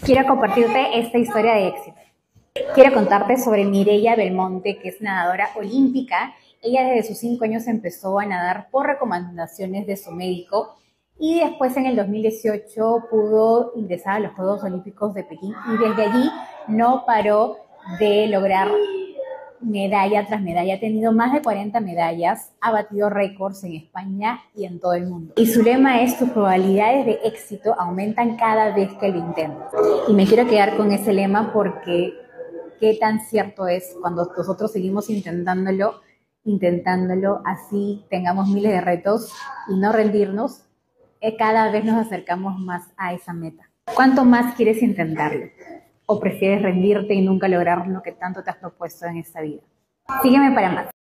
Quiero compartirte esta historia de éxito. Quiero contarte sobre Mireia Belmonte, que es nadadora olímpica. Ella desde sus 5 años empezó a nadar por recomendaciones de su médico y después en el 2018 pudo ingresar a los Juegos Olímpicos de Pekín y desde allí no paró de lograr medalla tras medalla. Ha tenido más de 40 medallas, ha batido récords en España y en todo el mundo. Y su lema es: tus probabilidades de éxito aumentan cada vez que lo intentas. Y me quiero quedar con ese lema porque qué tan cierto es cuando nosotros seguimos intentándolo, así tengamos miles de retos y no rendirnos, cada vez nos acercamos más a esa meta. ¿Cuánto más quieres intentarlo? ¿O prefieres rendirte y nunca lograr lo que tanto te has propuesto en esta vida? Sígueme para más.